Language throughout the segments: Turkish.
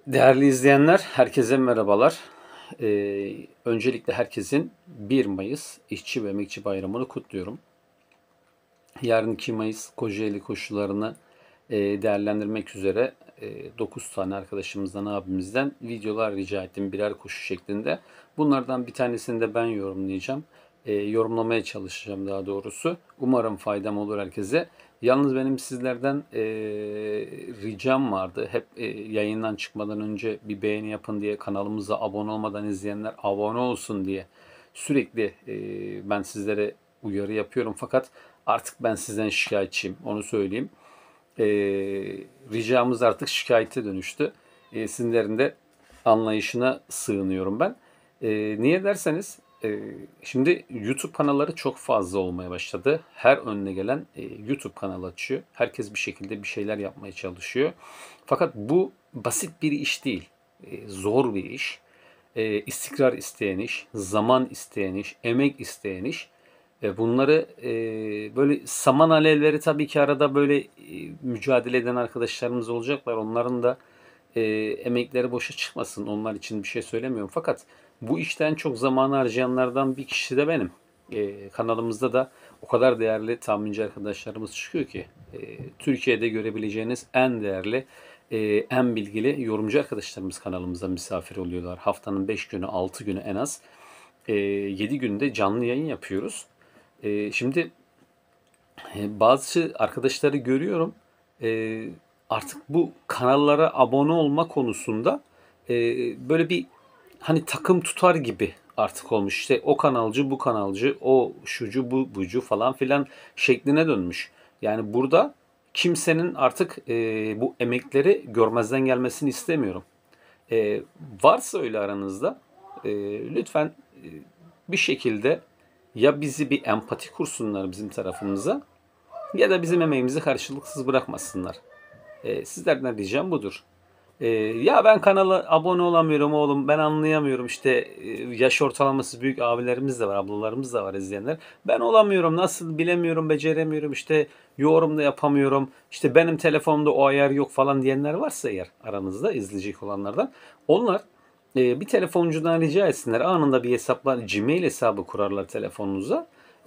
Değerli izleyenler, herkese merhabalar. Öncelikle herkesin 1 Mayıs İşçi ve Emekçi Bayramı'nı kutluyorum. Yarın 2 Mayıs Kocaeli koşularını değerlendirmek üzere 9 tane arkadaşımızdan, abimizden videolar rica ettim birer koşu şeklinde. Bunlardan bir tanesini de ben yorumlayacağım. Yorumlamaya çalışacağım daha doğrusu. Umarım faydam olur herkese. Yalnız benim sizlerden ricam vardı. Hep yayından çıkmadan önce bir beğeni yapın diye, kanalımıza abone olmadan izleyenler abone olsun diye sürekli ben sizlere uyarı yapıyorum. Fakat artık ben sizden şikayetçiyim. Onu söyleyeyim. E, Ricamız artık şikayete dönüştü. Sizlerin de anlayışına sığınıyorum ben. Niye derseniz şimdi YouTube kanalları çok fazla olmaya başladı. Her önüne gelen YouTube kanalı açıyor. Herkes bir şekilde bir şeyler yapmaya çalışıyor. Fakat bu basit bir iş değil. Zor bir iş. İstikrar isteyen iş, zaman isteyen iş, emek isteyen iş. Bunları böyle saman alevleri tabii ki arada böyle mücadele eden arkadaşlarımız olacaklar. Onların da emekleri boşa çıkmasın. Onlar için bir şey söylemiyorum. Fakat bu işten çok zaman harcayanlardan bir kişi de benim. Kanalımızda da o kadar değerli tahminci arkadaşlarımız çıkıyor ki Türkiye'de görebileceğiniz en değerli, en bilgili yorumcu arkadaşlarımız kanalımıza misafir oluyorlar. Haftanın 5 günü, 6 günü en az 7 günde canlı yayın yapıyoruz. Şimdi bazı arkadaşları görüyorum. E, Artık bu kanallara abone olma konusunda e, böyle bir hani takım tutar gibi artık olmuş. İşte o kanalcı, bu kanalcı, o şucu, bu bucu falan filan şekline dönmüş. Yani burada kimsenin artık bu emekleri görmezden gelmesini istemiyorum. E, Varsa öyle aranızda lütfen bir şekilde ya bizi bir empati kursunlar bizim tarafımıza ya da bizim emeğimizi karşılıksız bırakmasınlar. Sizlerden ricam budur. Ya ben kanala abone olamıyorum oğlum, ben anlayamıyorum işte yaş ortalaması büyük abilerimiz de var, ablalarımız da var izleyenler. Ben olamıyorum, nasıl bilemiyorum, beceremiyorum, işte yorum da yapamıyorum, işte benim telefonumda o ayar yok falan diyenler varsa eğer aranızda izleyecek olanlardan. Onlar bir telefoncudan rica etsinler. Anında bir hesaplar, Gmail hesabı kurarlar telefonunuza.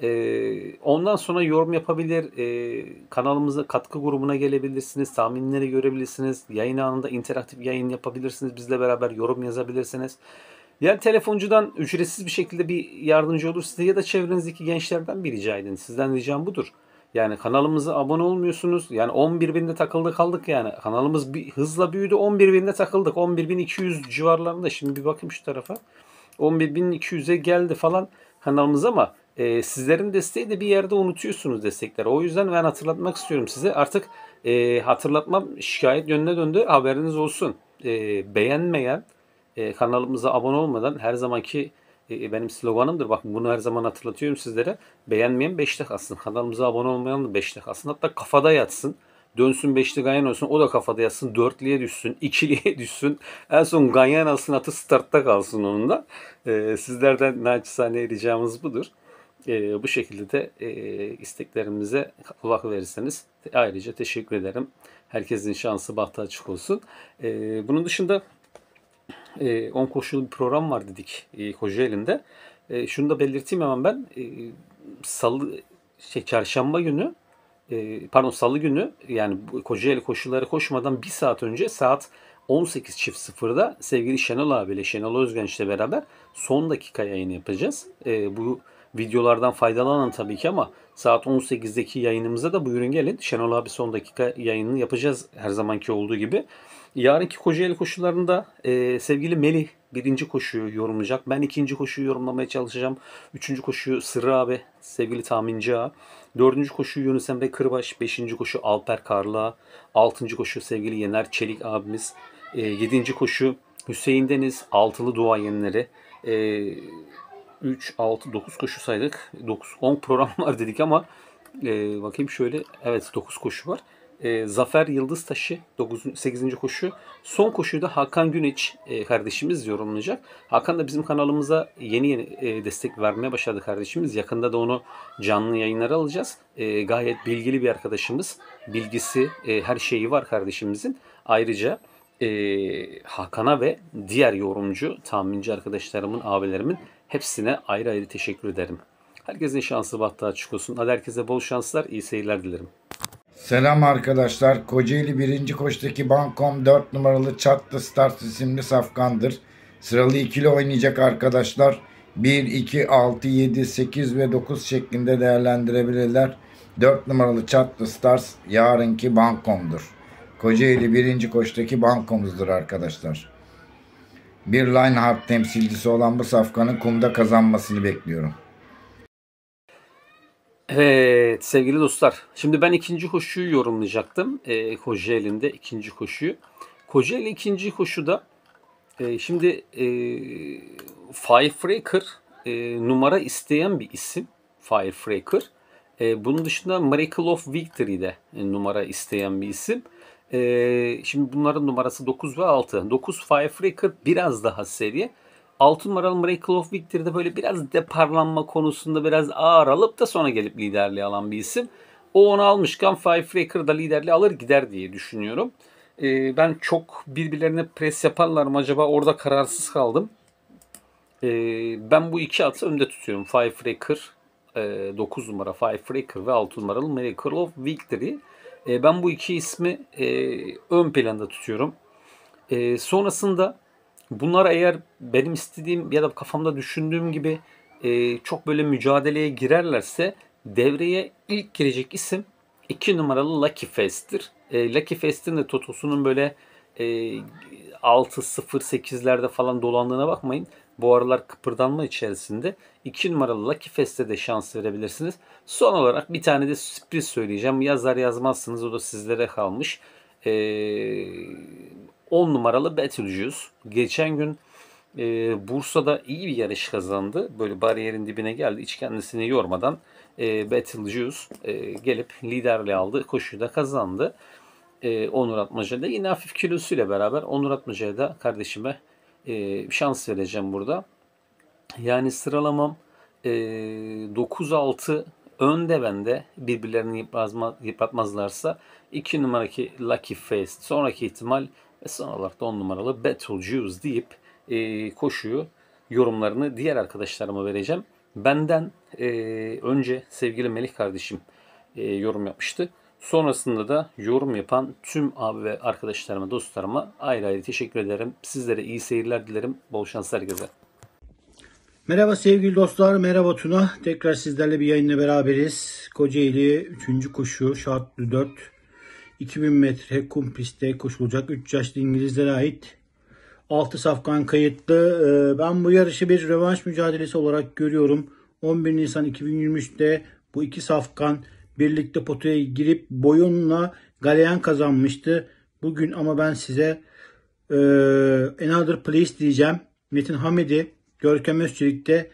Ondan sonra yorum yapabilir, kanalımıza katkı grubuna gelebilirsiniz, tahminleri görebilirsiniz, yayın anında interaktif yayın yapabilirsiniz, bizle beraber yorum yazabilirsiniz. Yani telefoncudan ücretsiz bir şekilde bir yardımcı olur size ya da çevrenizdeki gençlerden bir rica edin. Sizden ricam budur. Yani kanalımıza abone olmuyorsunuz. Yani 11 binde takıldı kaldık yani. Kanalımız bir hızla büyüdü. 11 binde takıldık. 11.200 civarlarında. Şimdi bir bakayım şu tarafa. 11.200'e geldi falan kanalımız ama sizlerin desteği de bir yerde unutuyorsunuz destekleri. O yüzden ben hatırlatmak istiyorum size. Artık hatırlatmam şikayet yönüne döndü. Haberiniz olsun. Beğenmeyen, kanalımıza abone olmadan her zamanki benim sloganımdır. Bakın bunu her zaman hatırlatıyorum sizlere. Beğenmeyen beşte kalsın. Kanalımıza abone olmayan da beşte kalsın. Hatta kafada yatsın. Dönsün beşli ganyan olsun. O da kafada yatsın. Dörtlüye düşsün. İkiliye düşsün. En son ganyan alsın. Atı startta kalsın onun da. Sizlerden naçizane ricamız budur. Bu şekilde de isteklerimize kulak verirseniz ayrıca teşekkür ederim. Herkesin şansı bahtı açık olsun. Bunun dışında 10 koşulu bir program var dedik Kocaeli'nde. Şunu da belirteyim hemen ben. Salı, çarşamba günü pardon salı günü yani Kocaeli koşuları koşmadan bir saat önce saat 18.00'da sevgili Şenol abiyle Şenol Özgenç'le beraber son dakika yayını yapacağız. Bu videolardan faydalanın tabii ki ama saat 18'deki yayınımıza da buyurun gelin. Şenol abi son dakika yayınını yapacağız her zamanki olduğu gibi. Yarınki Kocaeli koşularında sevgili Melih birinci koşuyu yorumlayacak. Ben ikinci koşuyu yorumlamaya çalışacağım. Üçüncü koşuyu Sırrı abi, sevgili tahminci ağa. Dördüncü koşu Yunus Emre Kırbaş. Beşinci koşu Alper Karla. Altıncı koşu sevgili Yener Çelik abimiz. Yedinci koşu Hüseyin Deniz. Altılı duayenleri. 3, 6, 9 koşu saydık. 9, 10 program var dedik ama bakayım şöyle. Evet 9 koşu var. Zafer Yıldıztaşı 8. koşu. Son koşuyu da Hakan Güneç kardeşimiz yorumlayacak. Hakan da bizim kanalımıza yeni yeni destek vermeye başladı kardeşimiz. Yakında da onu canlı yayınlara alacağız. Gayet bilgili bir arkadaşımız. Bilgisi, her şeyi var kardeşimizin. Ayrıca Hakan'a ve diğer yorumcu, tahminci arkadaşlarımın, abilerimin hepsine ayrı ayrı teşekkür ederim. Herkesin şansı bahtı açık olsun. Hadi herkese bol şanslar, iyi seyirler dilerim. Selam arkadaşlar. Kocaeli 1. Koç'taki Bankom 4 numaralı Çatlı Stars isimli safkandır. Sıralı ikili oynayacak arkadaşlar. 1, 2, 6, 7, 8 ve 9 şeklinde değerlendirebilirler. 4 numaralı Çatlı Stars yarınki Bankom'dur. Kocaeli 1. Koç'taki Bankom'uzdur arkadaşlar. Bir Linehardt temsilcisi olan bu safkanın kumda kazanmasını bekliyorum. Evet sevgili dostlar. Şimdi ben ikinci koşuyu yorumlayacaktım. Kocaeli'nde ikinci koşuyu. Kocaeli ikinci koşuda şimdi Firebreaker numara isteyen bir isim. Firebreaker. Bunun dışında Miracle of Victory'de numara isteyen bir isim. Şimdi bunların numarası 9 ve 6. 9 Firebreaker biraz daha seri. 6 numaralı Miracle of Victory'de böyle biraz deparlanma konusunda biraz ağır alıp da sonra gelip liderliği alan bir isim. O onu almışken Firebreaker da liderliği alır gider diye düşünüyorum. Ben çok birbirlerine pres yaparlar mı acaba, orada kararsız kaldım. Ben bu iki atı önde tutuyorum. Firebreaker, 9 numara Firebreaker ve 6 numaralı Miracle of Victory. Ben bu iki ismi ön planda tutuyorum. Sonrasında bunlar eğer benim istediğim ya da kafamda düşündüğüm gibi çok böyle mücadeleye girerlerse devreye ilk girecek isim 2 numaralı Lucky Fast'tir. Lucky Fast'in de totosunun böyle 6-0-8'lerde falan dolandığına bakmayın. Bu aralar kıpırdanma içerisinde. 2 numaralı Lucky Fast'e de şans verebilirsiniz. Son olarak bir tane de sürpriz söyleyeceğim. Yazar yazmazsınız, o da sizlere kalmış. 10 numaralı Betelgeuse. Geçen gün Bursa'da iyi bir yarış kazandı. Böyle bariyerin dibine geldi. Hiç kendisini yormadan Betelgeuse gelip liderliği aldı. Koşuyu da kazandı. Onur Atmaca'da yine hafif kilosuyla beraber Onur Atmaca'ya da kardeşime şans vereceğim burada. Yani sıralamam 9-6 önde bende, birbirlerini yıpratmazlarsa 2 numaraki Lucky Face, sonraki ihtimal ve son olarak da 10 numaralı Betelgeuse deyip koşuyu yorumlarını diğer arkadaşlarıma vereceğim. Benden önce sevgili Melih kardeşim yorum yapmıştı. Sonrasında da yorum yapan tüm abi ve arkadaşlarıma, dostlarıma ayrı ayrı teşekkür ederim. Sizlere iyi seyirler dilerim. Bol şans herkese. Merhaba sevgili dostlar, merhaba Tuna. Tekrar sizlerle bir yayınla beraberiz. Kocaeli 3. koşu şartlı 4. 2000 metre kum pistte koşulacak 3 yaşlı İngilizlere ait 6 safkan kayıtlı. Ben bu yarışı bir rövanş mücadelesi olarak görüyorum. 11 Nisan 2023'te bu iki safkan birlikte potaya girip boyunla galeyan kazanmıştı. Bugün ama ben size Another Place diyeceğim. Metin Hamidi, Görkem Özçelik'te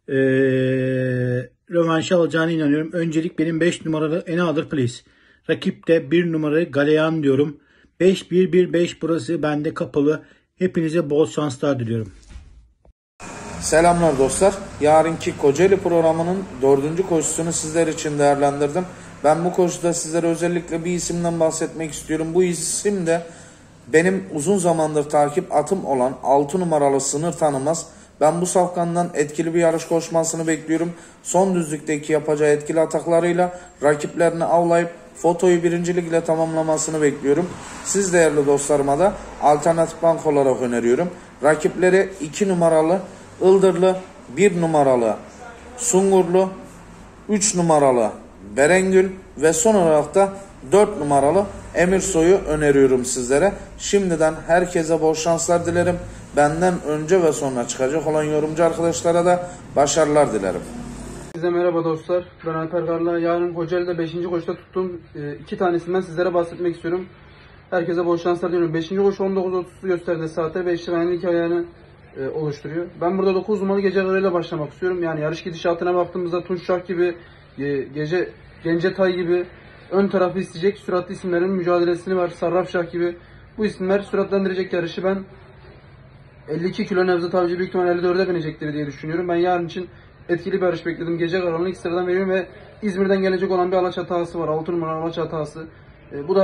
rövanşı alacağına inanıyorum. Öncelik benim 5 numaralı Another Place. Rakip de 1 numaralı Galeyan diyorum. 5-1-1-5 burası bende kapalı. Hepinize bol şanslar diliyorum. Selamlar dostlar. Yarınki Kocaeli programının 4. koşusunu sizler için değerlendirdim. Ben bu koşuda sizlere özellikle bir isimden bahsetmek istiyorum. Bu isim de benim uzun zamandır takip atım olan 6 numaralı Sınır Tanımaz. Ben bu safkandan etkili bir yarış koşmasını bekliyorum. Son düzlükteki yapacağı etkili ataklarıyla rakiplerini avlayıp fotoyu birincilik ile tamamlamasını bekliyorum. Siz değerli dostlarıma da alternatif bank olarak öneriyorum. Rakipleri 2 numaralı Ildırlı, 1 numaralı Sungurlu, 3 numaralı Berengül ve son olarak da 4 numaralı Emirsoy'u öneriyorum sizlere. Şimdiden herkese bol şanslar dilerim. Benden önce ve sonra çıkacak olan yorumcu arkadaşlara da başarılar dilerim. Size merhaba dostlar. Ben Alper Karla. Yarın Kocaeli'de 5. koşuda tuttuğum 2 tanesinden sizlere bahsetmek istiyorum. Herkese bol şanslar diliyorum. 5. koşu 19.30'u gösterdi saate. 5 liranın ilk ayağını oluşturuyor. Ben burada 9 numaralı Gece Karı'yla başlamak istiyorum. Yani yarış gidişatına baktığımızda Tunç Şah gibi, Gence Tay gibi ön tarafı isteyecek süratli isimlerin mücadelesini var. Sarraf Şah gibi. Bu isimler süratlendirecek yarışı. Ben 52 kilo Nevzat Avcı büyük ihtimalle 54'e binecektir diye düşünüyorum. Ben yarın için etkili bir yarış bekledim. Gece Karanlığı ilk sıradan veriyorum ve İzmir'den gelecek olan bir Alaç hatası var. 6 numara Alaç hatası. Bu da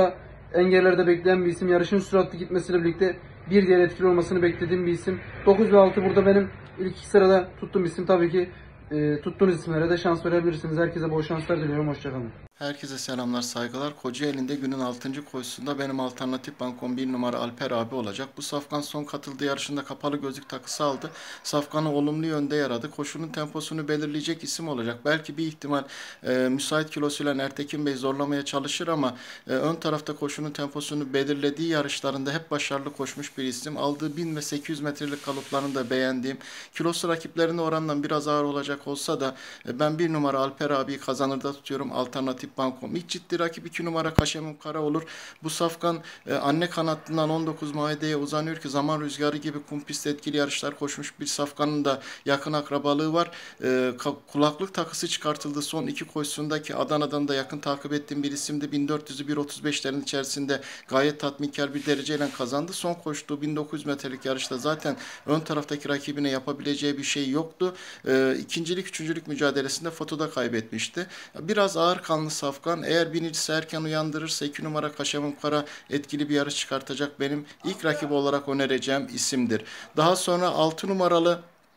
engellerde bekleyen bir isim. Yarışın süratli gitmesiyle birlikte bir diğer etkili olmasını beklediğim bir isim. 9 ve 6 burada benim ilk 2 sırada tuttuğum isim. Tabii ki tuttuğunuz isimlere de şans verebilirsiniz. Herkese bol şanslar diliyorum. Hoşçakalın. Herkese selamlar, saygılar. Kocaeli'nde günün 6. koşusunda benim alternatif bankom 1 numara Alper abi olacak. Bu safkan son katıldığı yarışında kapalı gözlük takısı aldı. Safkanı olumlu yönde yaradı. Koşunun temposunu belirleyecek isim olacak. Belki bir ihtimal müsait kilosuyla Ertekin Bey zorlamaya çalışır ama ön tarafta koşunun temposunu belirlediği yarışlarında hep başarılı koşmuş bir isim. Aldığı 1000 ve 800 metrelik kalıplarını da beğendiğim, kilosu rakiplerine oranla biraz ağır olacak olsa da ben 1 numara Alper abiyi kazanırda tutuyorum. Alternatif bankom. İlk ciddi rakip 2 numara Kaşemim Kara olur. Bu safkan anne kanatlından 19 Maide'ye uzanıyor ki Zaman Rüzgarı gibi kum pist etkili yarışlar koşmuş bir safkanın da yakın akrabalığı var. Kulaklık takısı çıkartıldı son 2 koşusundaki Adana'dan da yakın takip ettiğim bir isimdi. 1400'ü 1.35'lerin içerisinde gayet tatminkar bir dereceyle kazandı. Son koştuğu 1900 metrelik yarışta zaten ön taraftaki rakibine yapabileceği bir şey yoktu. İkincilik, üçüncülük mücadelesinde fotoda kaybetmişti. Biraz ağır kanlı safkan. Eğer binicisi erken uyandırırsa 2 numara Kaşemim Kara etkili bir yarış çıkartacak benim ilk rakibi olarak önereceğim isimdir. Daha sonra 6 numaralı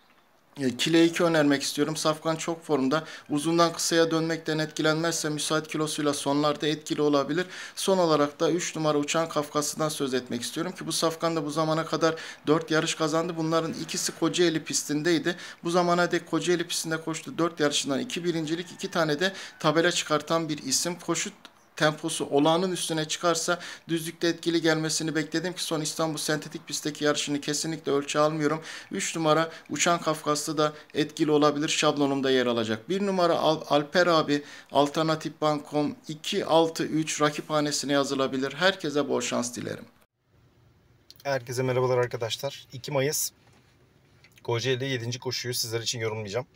Kile 2 önermek istiyorum. Safkan çok formda. Uzundan kısaya dönmekten etkilenmezse müsait kilosuyla sonlarda etkili olabilir. Son olarak da 3 numara Uçan Kafkası'dan söz etmek istiyorum ki bu safkan da bu zamana kadar 4 yarış kazandı. Bunların ikisi Kocaeli pistindeydi. Bu zamana dek Kocaeli pistinde koştu. 4 yarışından 2 birincilik, 2 tane de tabela çıkartan bir isim. Koşu temposu olağanın üstüne çıkarsa düzlükte etkili gelmesini bekledim ki son İstanbul sentetik pistteki yarışını kesinlikle ölçü almıyorum. 3 numara Uçan Kafkaslı da etkili olabilir. Şablonumda yer alacak. 1 numara Alper abi alternatif bankom 2-6-3 rakiphanesine yazılabilir. Herkese bol şans dilerim. Herkese merhabalar arkadaşlar. 2 Mayıs Kocaeli 7. koşuyu sizler için yorumlayacağım.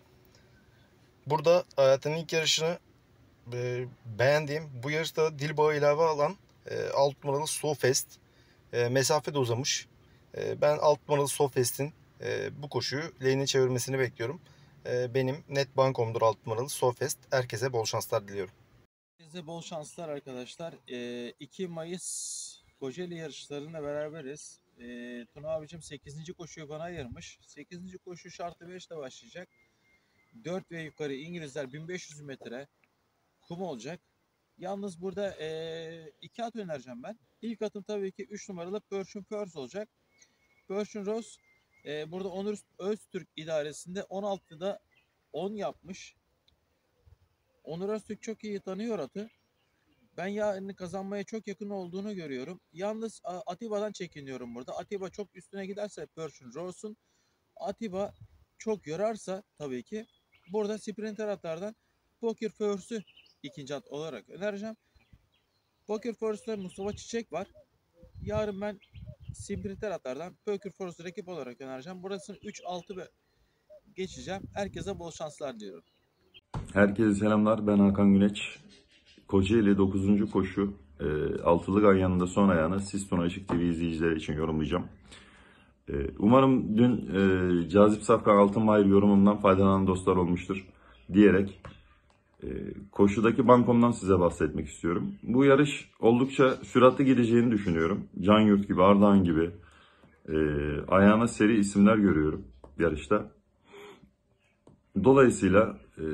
Burada hayatının ilk yarışını beğendiğim, bu yarışta dil bağı ilave alan 6 numaralı Sofest mesafe de uzamış. Ben 6 numaralı Sofest'in bu koşuyu lane'e çevirmesini bekliyorum. Benim net bankomdur 6 numaralı Sofest. Herkese bol şanslar diliyorum. Herkese bol şanslar arkadaşlar. 2 Mayıs Kocaeli yarışlarında beraberiz. Tuna abicim 8. koşuyu bana ayırmış. 8. koşu şartı 5 ile başlayacak. 4 ve yukarı İngilizler 1500 metre kum olacak. Yalnız burada 2 at önereceğim ben. İlk atım tabii ki 3 numaralı Persian First olacak. Persian Rose burada Onur Öztürk idaresinde 16'da 10 yapmış. Onur Öztürk çok iyi tanıyor atı. Ben yarını kazanmaya çok yakın olduğunu görüyorum. Yalnız Atiba'dan çekiniyorum burada. Atiba çok üstüne giderse Persian Rose'un, Atiba çok yorarsa tabii ki burada sprinter atlardan Poker First'ü ikinci at olarak önereceğim. Poker First'te Mustafa Çiçek var. Yarın ben sprinter atlardan Poker First'ü rakip olarak önereceğim. Burasını 3-6 ve geçeceğim. Herkese bol şanslar diyorum. Herkese selamlar. Ben Hakan Güneç. Kocaeli 9. koşu. Altılı Ganyan'ın da son ayağını Sistona Işık TV izleyicileri için yorumlayacağım. Umarım dün Cazip Safkan Altınbayır yorumumdan faydalanan dostlar olmuştur diyerek koşudaki bankomdan size bahsetmek istiyorum. Bu yarış oldukça süratli gideceğini düşünüyorum. Can Yurt gibi, Ardahan gibi ayağına seri isimler görüyorum yarışta. Dolayısıyla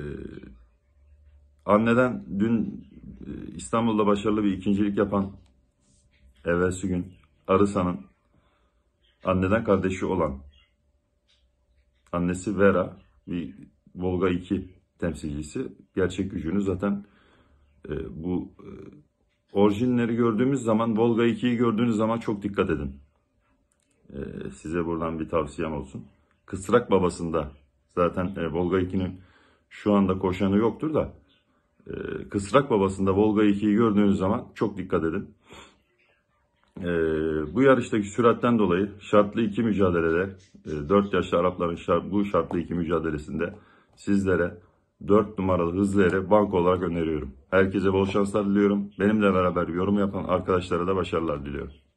anneden dün İstanbul'da başarılı bir ikincilik yapan evvelsi gün Arısa'nın anneden kardeşi olan annesi Vera bir Volga 2 temsilcisi. Gerçek gücünü zaten bu orijinleri gördüğümüz zaman, Volga 2'yi gördüğünüz zaman çok dikkat edin. Size buradan bir tavsiyem olsun. Kısrak babasında zaten Volga 2'nin şu anda koşanı yoktur da Kısrak babasında Volga 2'yi gördüğünüz zaman çok dikkat edin. Bu yarıştaki süratten dolayı şartlı 2 mücadelede 4 yaşlı Arapların bu şartlı 2 mücadelesinde sizlere 4 numaralı hızlı ere banko olarak öneriyorum. Herkese bol şanslar diliyorum. Benimle beraber yorum yapan arkadaşlara da başarılar diliyorum.